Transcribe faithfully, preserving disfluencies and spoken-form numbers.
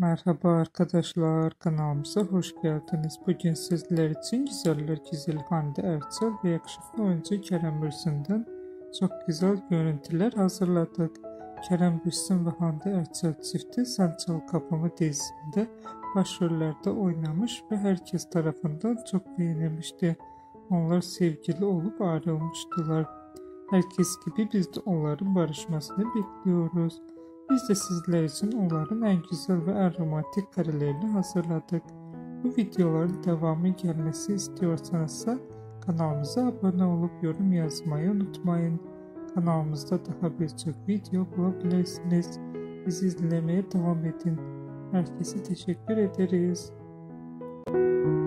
Merhaba arkadaşlar, kanalımıza hoş geldiniz. Bugün sizler için Güzeller Güzeli Hande Erçel ve yakışıklı oyuncu Kerem Bürsin'den çok güzel görüntüler hazırladık. Kerem Bürsin ve Hande Erçel çifti Sen Çal Kapımı dizisinde başrollerde oynamış ve herkes tarafından çok beğenilmişti. Onlar sevgili olup ayrılmıştılar. Herkes gibi biz de onların barışmasını bekliyoruz. Biz de sizler için onların en güzel ve en romantik karelerini hazırladık. Bu videoların devamı gelmesi istiyorsanız kanalımıza abone olup yorum yazmayı unutmayın. Kanalımızda daha birçok video bulabilirsiniz. Bizi izlemeye devam edin. Herkese teşekkür ederiz.